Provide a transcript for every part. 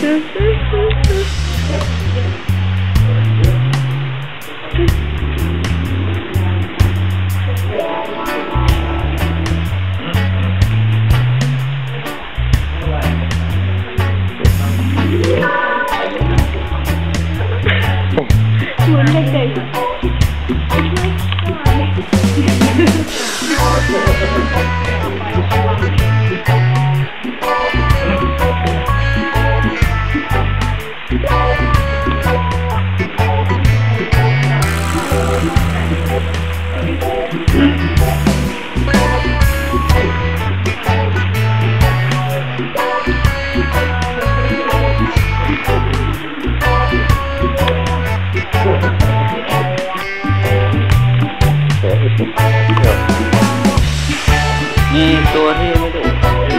เหมือนเด็กๆมีตัวที่ไม่ได้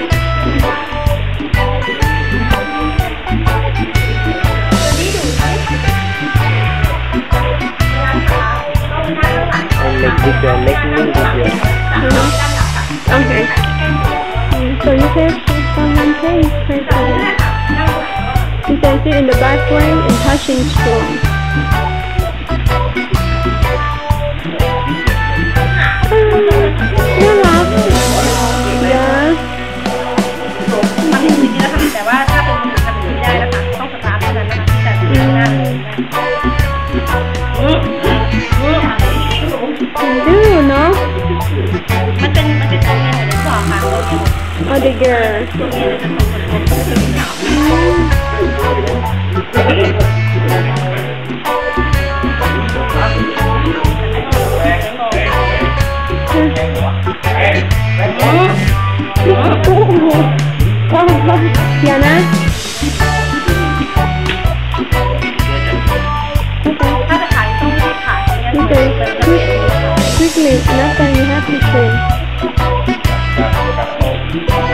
Okay. So you say someone please pray for him. He says sit in the back lane and touching strong. แต่ว่าถ้าเป็นคนอื่นทำอย่างนี้ไม่ได้นะคะต้องสตาร์ทเท่านั้นนะคะที่จะถึงหน้าเลยดูเนาะมันเป็นตัวเมียหรือตัวค่ะอ๋อเด็กเกอร์อย่านะถ้าจะขายต้องรีบขาย quickly enough that you have to train